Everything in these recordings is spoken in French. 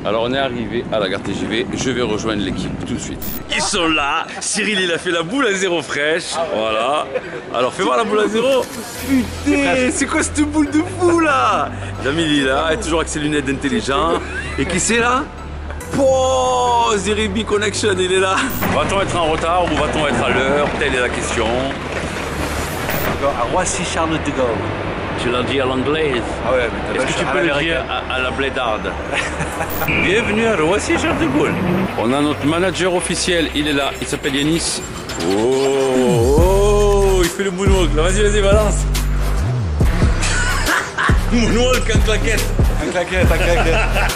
Alors on est arrivé à la gare TGV, je vais rejoindre l'équipe tout de suite. Ils sont là, Cyril il a fait la boule à zéro fraîche, voilà. Alors fais voir la boule à zéro. Putain, c'est quoi cette boule de fou là? Jamil il est là, il est toujours avec ses lunettes d'intelligent. Et qui c'est là? Oh, Zeribi Connection, il est là. Va-t-on être en retard ou va-t-on être à l'heure? Telle est la question. À Roissy Charles de Gaulle. Tu l'as dit à l'anglaise. Ah ouais, mais est-ce que tu peux le dire à la blédarde? Bienvenue à Roissy Charles de Gaulle. On a notre manager officiel, il est là, il s'appelle Yanis. Oh, il fait le moonwalk. Vas-y, vas-y, balance. Moonwalk en claquette. En claquette, en claquette.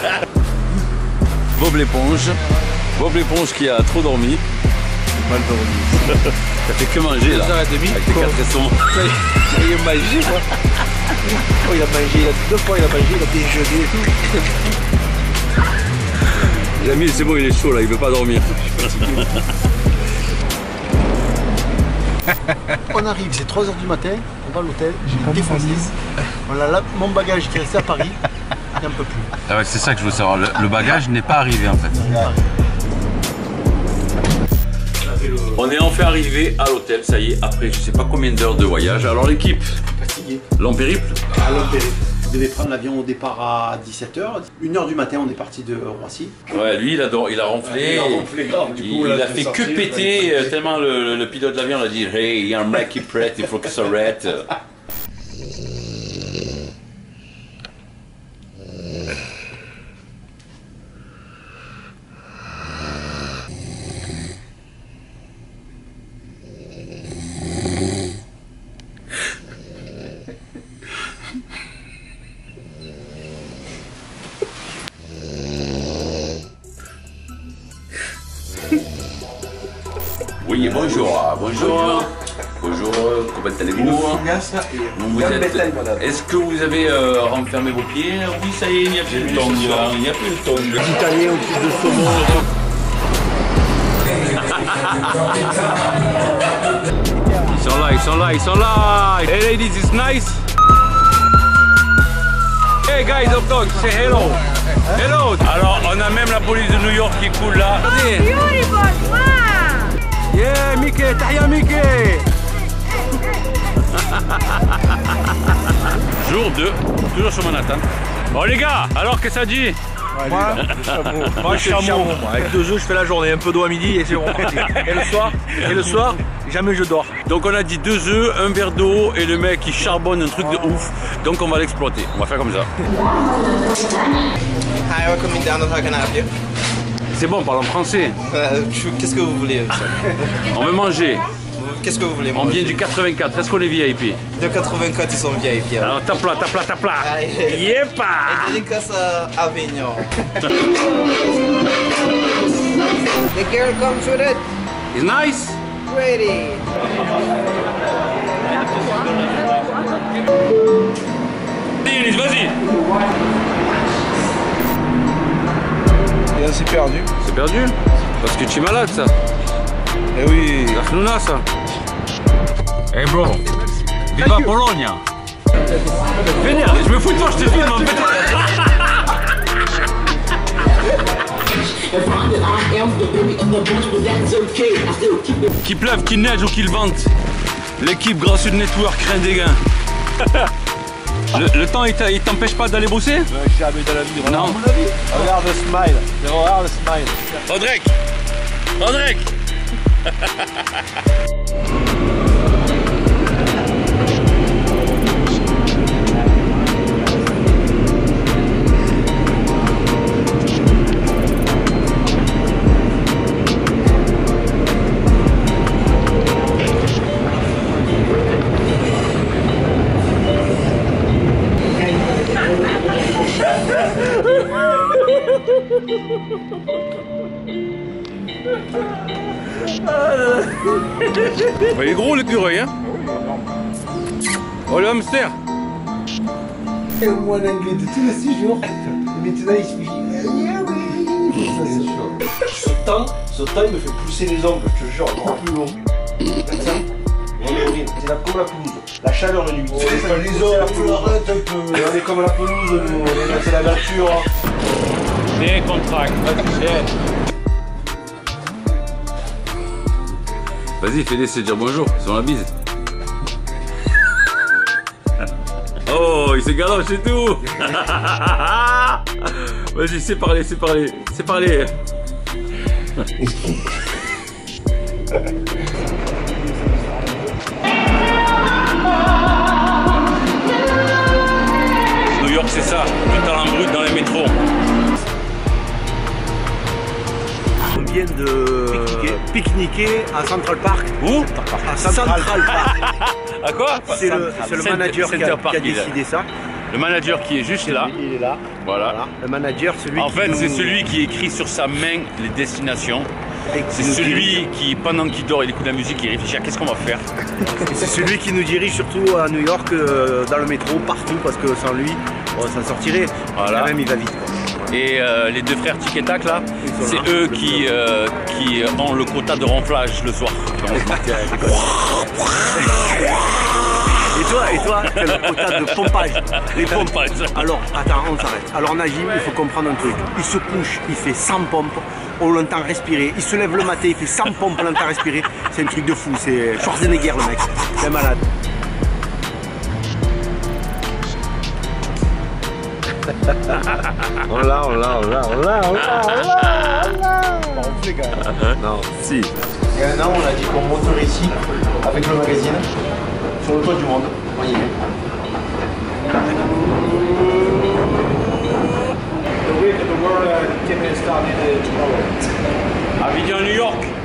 Bob l'éponge qui a trop dormi. Mal dormi. T'as fait que manger là. 2h30. Avec tes 4 restaurants. Il a mangé quoi. Oh, il a mangé, 2 fois il a mangé, il a déjeuné et tout. Jamil c'est bon, il est chaud là, il veut pas dormir. On arrive, c'est 3h du matin, on va à l'hôtel, j'ai une défensise. On a là mon bagage qui est resté à Paris, et un peu plus. Ah ouais, c'est ça que je veux savoir, le bagage n'est pas arrivé en fait. On est enfin arrivé à l'hôtel, ça y est, après je sais pas combien d'heures de voyage. Alors l'équipe, Fatigué. long périple. À long périple. On devait prendre l'avion au départ à 17h. 1h du matin, on est parti de Roissy. Ouais, lui il a ronflé. Il a ronflé grave. Du coup, Il a fait que péter tellement le pilote de l'avion a dit hey, il y a un mec qui prête, il faut que ça arrête. Oui, bonjour. Bonjour, comment allez-vous? Est-ce que vous avez renfermé vos pieds? Oui, ça y est, il n'y a plus de tongs. Il n'y a plus de tongs. Les Italiens au plus de saumon. Ils sont là. Hey ladies, it's nice. Hey guys of dogs, say hello. Hello. Alors, on a même la police de New York qui coule là. Beautiful, wow. Yeah, Mickey, tahia Mickey. Jour 2, toujours sur Manhattan. Bon les gars, alors qu'est-ce que ça dit? Moi, je suis chameau. Avec 2 œufs, je fais la journée, un peu d'eau à midi et c'est bon. Et le soir, jamais je dors. Donc on a dit 2 œufs, un verre d'eau et le mec il charbonne un truc de ouf. Donc on va l'exploiter, on va faire comme ça. Hi, welcome down. How can I help you? C'est bon, parle en français. Qu'est-ce que vous voulez? On veut manger. Qu'est-ce que vous voulez On manger? vient du 84, est-ce qu'on est VIP? De 84, ils sont VIP. Alors tape là. Yepa! Et dédicace à Avignon. The girl comes with it. It's nice? Ready. Yanis, vas-y! Et on s'est perdu. C'est perdu? Parce que tu es malade ça? Eh oui. La Fluna ça? Hey bro! Viva Polonia! Vénère, je me fous de toi, je te filme en fait! Qu'il pleuve, qu'il neige ou qu'il vente, l'équipe Grand Sud Network craint des gains. Le temps il t'empêche pas d'aller bosser? Jamais dans la vie. Non. Regarde le smile. Regarde le smile. Rodrigue! Il est gros l'écureuil hein. Oh le hamster. Et moi l'anglais de tous les 6 jours. Et maintenant il se dit ce temps il me fait pousser les ongles, je te jure, encore plus long. C'est comme la pelouse, la chaleur de nuit. C'est les ongles, arrête un peu. On est comme la pelouse, c'est la nature. Décontracte. Vas-y, fais-les se dire bonjour, sur la bise. Oh, il se galoche et tout. Vas-y, c'est parler, c'est parler, c'est parler. New York, c'est ça, du talent brut dans les métros. On vient de pique-niquer à Central Park. Où? À Central Park. À quoi? C'est le manager qui a décidé ça. Le manager qui est juste là. Il est là. Voilà. Le manager, celui En qui fait, nous- c'est celui qui écrit sur sa main les destinations. et qui C'est nous celui dirige. qui, pendant qu'il dort, il écoute la musique, il réfléchit à qu'est-ce qu'on va faire. Et c'est celui qui nous dirige surtout à New York, dans le métro, partout, parce que sans lui, bon, ça sortirait. Voilà. Quand même, il va vite. Quoi. Et les deux frères Tic et Tac là, Ils sont c'est là. eux qui ont le quota de ronflage le soir. Et toi, t'as le quota de pompage. Les pompes. Pompage. Alors, attends, on s'arrête. Alors, Najim, il faut comprendre un truc. Il se couche, il fait 100 pompes, on l'entend respirer. Il se lève le matin, il fait 100 pompes, on l'entend respirer. C'est un truc de fou, c'est Schwarzenegger le mec. C'est un malade. On l'a. On fait quand même. Non, si. Il y a un an, on a dit qu'on monterait ici avec le magazine sur le toit du monde. On y est. Abidjan, New York.